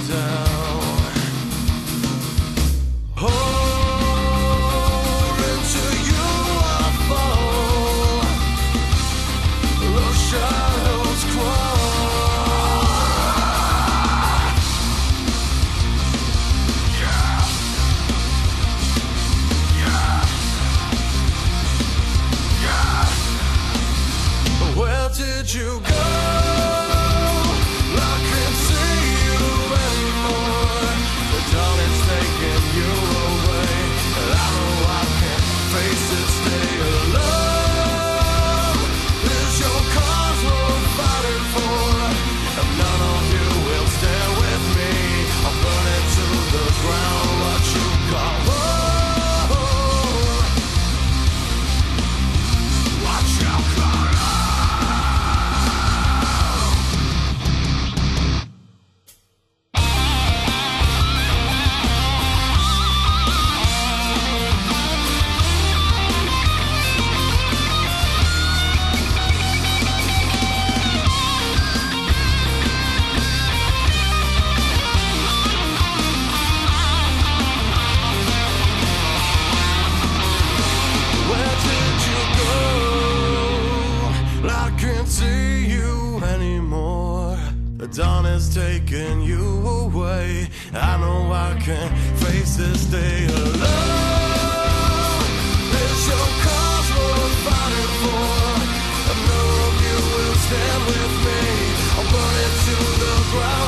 down. Oh, into you I fall. The shadows crawl. Yeah. Yeah. Yeah. Where did you go? I can't see you anymore. The dawn is taking you away. I know I can't face this day alone. Is your cause worth fighting for? And none of you will stand with me. I'm burning to the ground what you call home. What you call home. Where did you go? I can't see you anymore. The dawn is taking you away. I know I can't face this day alone. Is your cause worth fighting for? And none of you will stand with me. I'll burn it to the ground.